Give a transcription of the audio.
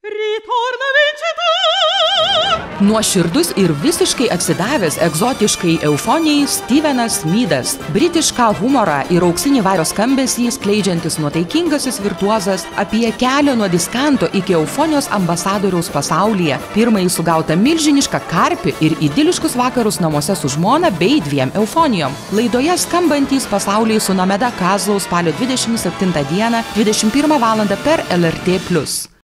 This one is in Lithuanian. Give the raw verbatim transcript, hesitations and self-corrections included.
Nuoširdus ir visiškai atsidavęs egzotiškai eufonijai Stevenas Meadas. Britišką humorą ir auksinį vario skambesį skleidžiantis nuotaikingasis virtuozas apie kelią nuo diskanto iki eufonijos ambasadoriaus pasaulyje, pirmąjį sugautą milžinišką karpį ir idiliškus vakarus namuose su žmona bei dviem eufonijom. Laidoje skambantys pasauliai su Nomeda Kazlau spalio dvidešimt septintą dieną dvidešimt pirmą valandą per L R T plus.